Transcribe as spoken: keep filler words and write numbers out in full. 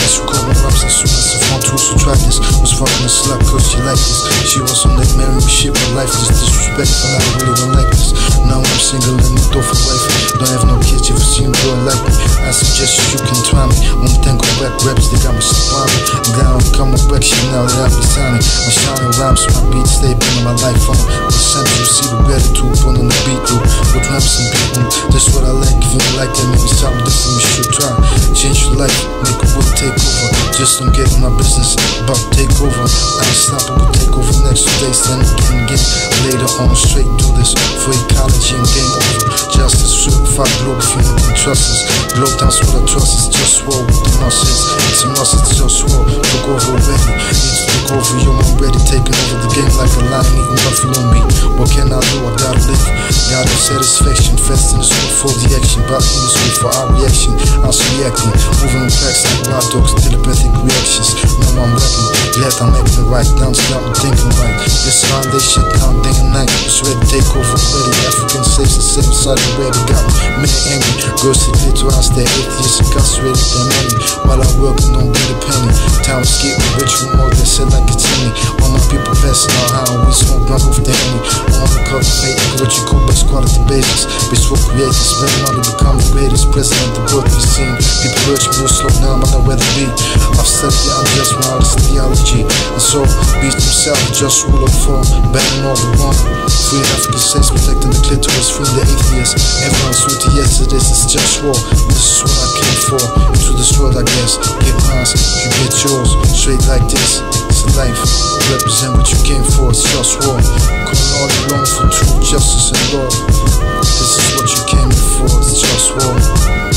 Nice, who caught my raps as soon as the phone tools who tried this. Was fucking a slut cause she liked this. She was on that marry me shit, but life is disrespectful. I really don't like this. Now I'm single and no door for wife. Don't have no kids, if you see a girl like me, I suggest you can try me. One thing go back raps, they got me surviving. I'm down, come on back shit now that I've been signing. I'm shining rhymes, my beats, they been on my life on. The center, you see the gratitude, put on the beat through. With raps and people, that's what I like. If you don't like that, maybe something different you should try. Change your life, make a work take over. Just don't get in my business, about to take over. Unstoppable take over next two days, then again, again. Later on, straight do this for ecology and game over. Justice, certified Globalfirm, you can trust us. Globetown's what I trust, it's JustWar with the muscles. It's a must, it's JustWar. Look over already, need to look over you, I'm ready. Taking over the game like a lion eating buffalo meat. What can I do? I gotta live. Gotta satisfaction, fast in the school for the action. Body in the school for our reaction. I was reacting, moving on packs like wild dogs, telepathic reactions. Now I'm rapping, glad I'm acting right. Down to down, I'm thinking right. This time they shut down day and night. It's ready to take over already. African slaves the same side of where we got me. Men angry, girls sit there to us, they're atheists, incarcerated, they're money. While I work and don't get a penny. Time is getting rich from all they said like it's any. All my people passing out how we smoke blunt off the enemy. I wanna cultivate what you call best quality basis. Bitch for creators, spend money, become the greatest. President, the world we seen. People urge me to slow down, but I'd rather be. I've studied the unjust moralist theology. And so, beast himself, just rule of form, banning all the wrong. Free African slaves, protecting the clitoris, free the atheists. Everyone's with the yes, it is, it's just war. This is what I came for. To destroy, I guess. Get mine, you get yours. Straight like this, it's a life. Represent what you came for, it's just war. Calling all alone for truth, justice, and love. This is what you came for, it's just war.